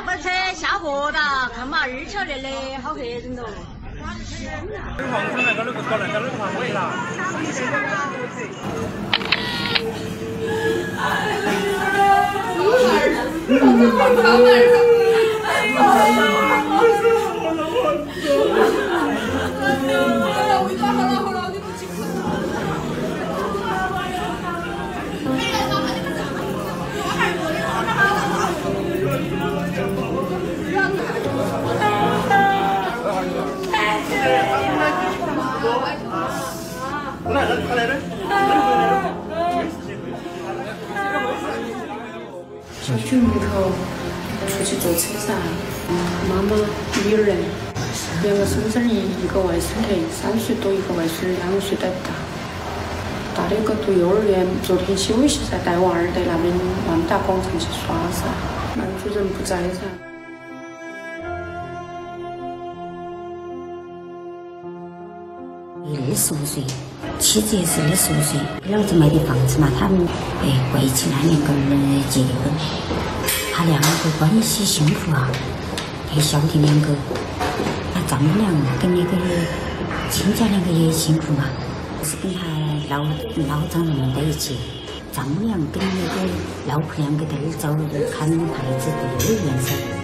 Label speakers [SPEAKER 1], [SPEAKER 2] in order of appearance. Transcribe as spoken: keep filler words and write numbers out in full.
[SPEAKER 1] 把车下河了，看嘛二桥那里好黑人喽。
[SPEAKER 2] 这房子那个那个搞那个那个房尾啦。
[SPEAKER 3] 小区门口出去坐车噻，妈妈、女儿，两个孙孙儿，一个外孙女，三岁多一个外孙儿，两岁都不大。大的个读幼儿园，昨天休息噻，带娃儿在那边万达广场去耍噻，男主人不在噻。
[SPEAKER 4] 二十五岁，妻子也是二十五岁，老子买的房子嘛，他们哎为期那两个人结婚，他两个关系幸福啊，那小的两个，他丈母娘跟那个亲家两个也幸福嘛，是跟他老老丈人在一起，丈母娘跟那个老婆两个在那儿找看孩子的幼儿园噻。